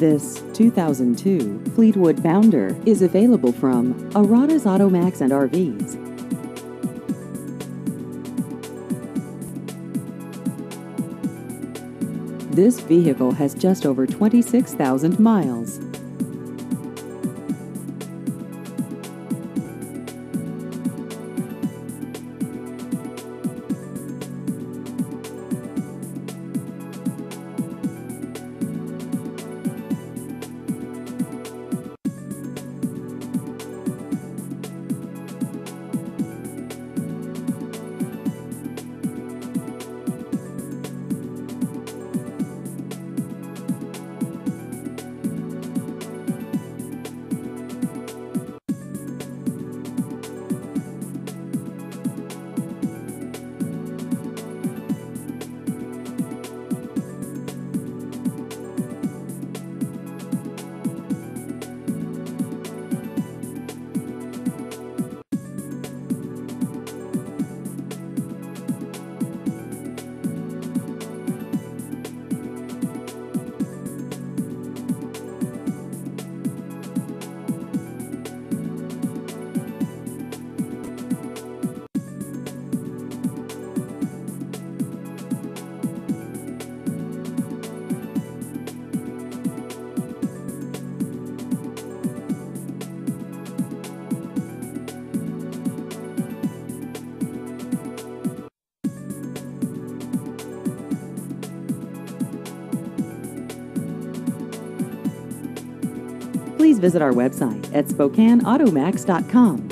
This 2002 Fleetwood Bounder is available from Arrotta's Automax and RVs. This vehicle has just over 26,000 miles. Please visit our website at SpokaneAutomax.com.